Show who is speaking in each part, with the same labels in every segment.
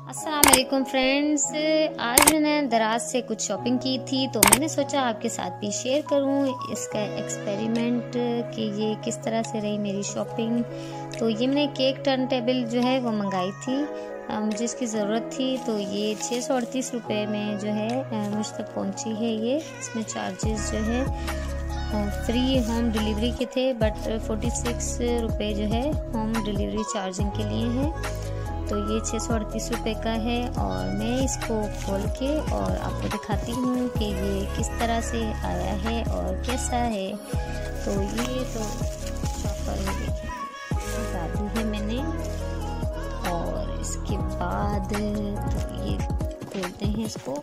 Speaker 1: अस्सलाम वालेकुम फ्रेंड्स, आज मैंने दराज से कुछ शॉपिंग की थी तो मैंने सोचा आपके साथ भी शेयर करूं इसका एक्सपेरिमेंट कि ये किस तरह से रही मेरी शॉपिंग। तो ये मैंने केक टर्न टेबल जो है वो मंगाई थी, मुझे इसकी ज़रूरत थी। तो ये 638 रुपये में जो है मुझ तक पहुंची है। ये इसमें चार्जेस जो है फ्री होम डिलीवरी के थे, बट 46 रुपये जो है होम डिलीवरी चार्जिंग के लिए हैं। तो ये 638 रुपये का है और मैं इसको खोल के और आपको दिखाती हूँ कि ये किस तरह से आया है और कैसा है। तो ये तो शॉपर में देखिए डाल दी है मैंने, और इसके बाद तो ये खोलते हैं इसको।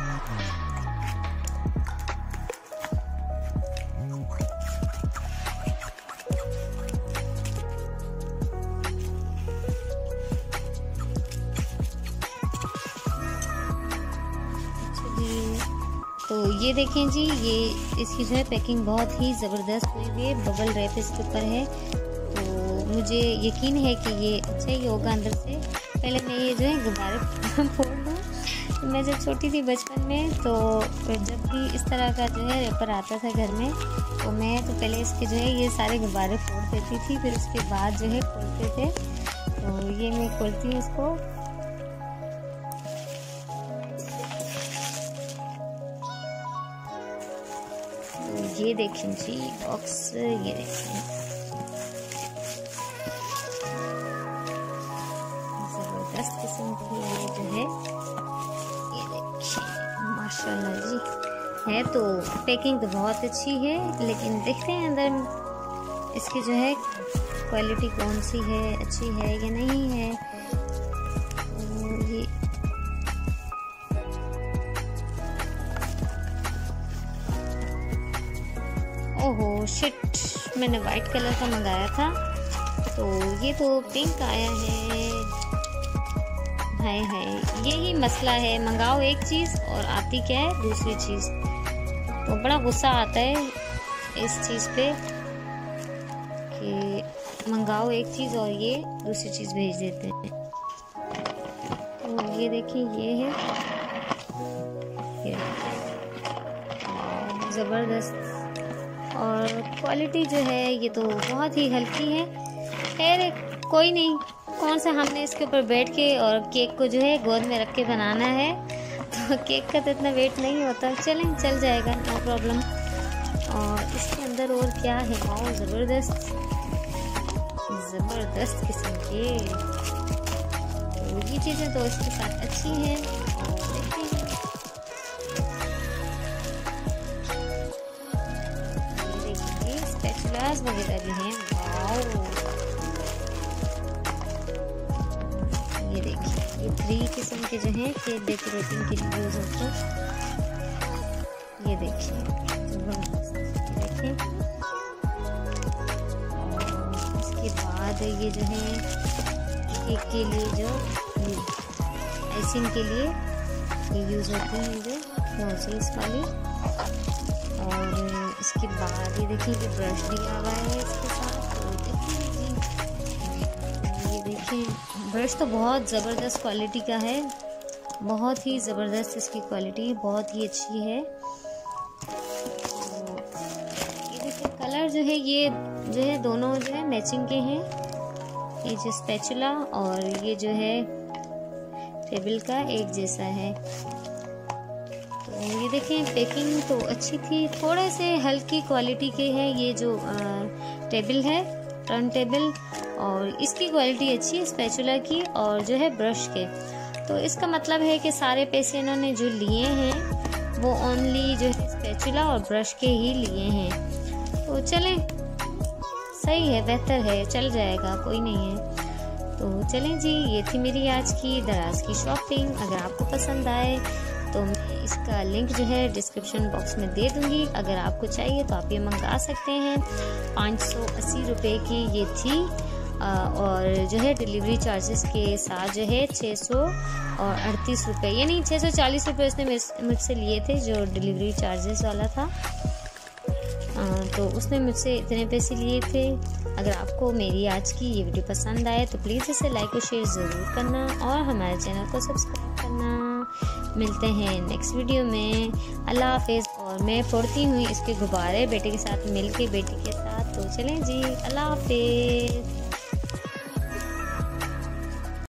Speaker 1: तो ये देखें जी, ये इसकी जो है पैकिंग बहुत ही ज़बरदस्त हुई हुई है, बबल रैप इसके ऊपर है। तो मुझे यकीन है कि ये अच्छा ही होगा अंदर से। पहले मैं ये जो है गुब्बारे फोड़ दूँ। मैं जब छोटी थी बचपन में, तो जब भी इस तरह का जो है रैपर आता था घर में, तो मैं तो पहले इसके जो है ये सारे गुब्बारे फोड़ देती थी, फिर उसके बाद जो है खोलते थे। तो ये मैं खोलती हूँ इसको। ये देखें जी बॉक्स, ये देखें ज़बरदस्त किस्म की ये जो है, ये देखिए माशाल्लाह जी है। तो पैकिंग तो बहुत अच्छी है, लेकिन देखते हैं अंदर इसकी जो है क्वालिटी कौन सी है, अच्छी है या नहीं है। ये ओहो शिट, मैंने वाइट कलर का मंगाया था, तो ये तो पिंक आया है। हाय हाय, यही मसला है, मंगाओ एक चीज़ और आती क्या है दूसरी चीज़। तो बड़ा गुस्सा आता है इस चीज़ पे कि मंगाओ एक चीज़ और ये दूसरी चीज़ भेज देते हैं। तो ये देखिए, ये है ज़बरदस्त, और क्वालिटी जो है ये तो बहुत ही हल्की है। खैर कोई नहीं, कौन सा हमने इसके ऊपर बैठ के और केक को जो है गोद में रख के बनाना है, तो केक का तो इतना वेट नहीं होता। चलें, चल जाएगा, नो प्रॉब्लम। और इसके अंदर और क्या है, वाओ ज़बरदस्त ज़बरदस्त किस्म के। तो ये चीज़ें तो इसके साथ अच्छी हैं। देखते हैं स्पैचुलास वगैरह भी हैं। वाओ, ये देखिए, ये 3 किस्म के जो हैं केक डेकोरेटिंग के लिए यूज होते हैं। ये देखिए देखिए, और इसके बाद ये जो है केक के लिए जो आइसिंग के लिए ये यूज होते हैं, जो नोजल्स वाली। और इसके बाद ये देखिए, ये ब्रश दिया हुआ है इसके साथ। तो देखिए, ये देखिए ब्रश तो बहुत ज़बरदस्त क्वालिटी का है, बहुत ही ज़बरदस्त इसकी क्वालिटी, बहुत ही अच्छी है। तो ये देखिए कलर जो है, ये जो है दोनों जो है मैचिंग के हैं। ये जो स्पैचुला और ये जो है टेबल का एक जैसा है। ये देखें पैकिंग तो अच्छी थी, थोड़े से हल्की क्वालिटी के है ये जो टेबल है, टर्न टेबल, और इसकी क्वालिटी अच्छी है स्पैचुला की और जो है ब्रश के। तो इसका मतलब है कि सारे पैसे इन्होंने जो लिए हैं वो ओनली जो है स्पैचुला और ब्रश के ही लिए हैं। तो चलें, सही है, बेहतर है, चल जाएगा, कोई नहीं है। तो चलें जी, ये थी मेरी आज की दराज की शॉपिंग। अगर आपको पसंद आए तो मैं इसका लिंक जो है डिस्क्रिप्शन बॉक्स में दे दूंगी। अगर आपको चाहिए तो आप ये मंगा सकते हैं। 580 रुपये की ये थी, और जो है डिलीवरी चार्जेस के साथ जो है 638 रुपये, यानी 640 रुपये उसने मुझसे लिए थे, जो डिलीवरी चार्जेस वाला था। तो उसने मुझसे इतने पैसे लिए थे। अगर आपको मेरी आज की ये वीडियो पसंद आए तो प्लीज़ इसे लाइक और शेयर ज़रूर करना और हमारे चैनल को सब्सक्राइब करना। मिलते हैं नेक्स्ट वीडियो में। अल्लाह हाफिज़। और मैं फोड़ती हूँ इसके गुब्बारे बेटे के साथ मिल के, बेटी के साथ। तो चलें जी, अल्लाह हाफिज़।